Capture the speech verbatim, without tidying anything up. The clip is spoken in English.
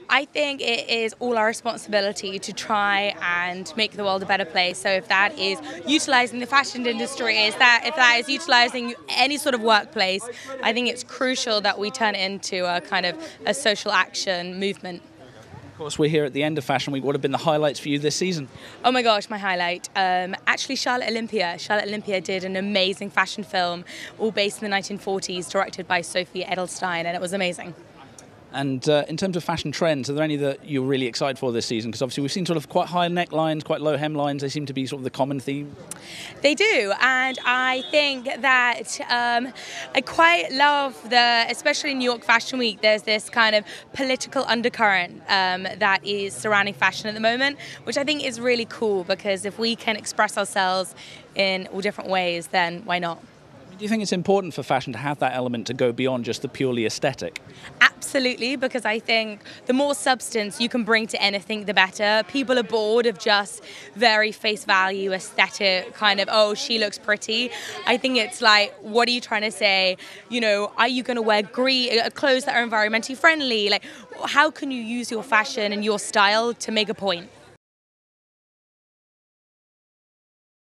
I think it is all our responsibility to try and make the world a better place. So if that is utilising the fashion industry, is that if that is utilising any sort of workplace, I think it's crucial that we turn it into a kind of a social action movement. Of course, we're here at the end of Fashion Week. What have been the highlights for you this season? Oh my gosh, my highlight. Um, actually, Charlotte Olympia. Charlotte Olympia did an amazing fashion film, all based in the nineteen forties, directed by Sophie Edelstein, and it was amazing. And uh, in terms of fashion trends, are there any that you're really excited for this season? Because obviously we've seen sort of quite high necklines, quite low hemlines. They seem to be sort of the common theme. They do, and I think that um, I quite love the, especially in New York Fashion Week, there's this kind of political undercurrent um, that is surrounding fashion at the moment, which I think is really cool, because if we can express ourselves in all different ways, then why not? Do you think it's important for fashion to have that element to go beyond just the purely aesthetic? Absolutely, because I think the more substance you can bring to anything, the better. People are bored of just very face value, aesthetic, kind of, oh, she looks pretty. I think it's like, what are you trying to say? You know, are you going to wear green, uh, clothes that are environmentally friendly? Like, how can you use your fashion and your style to make a point?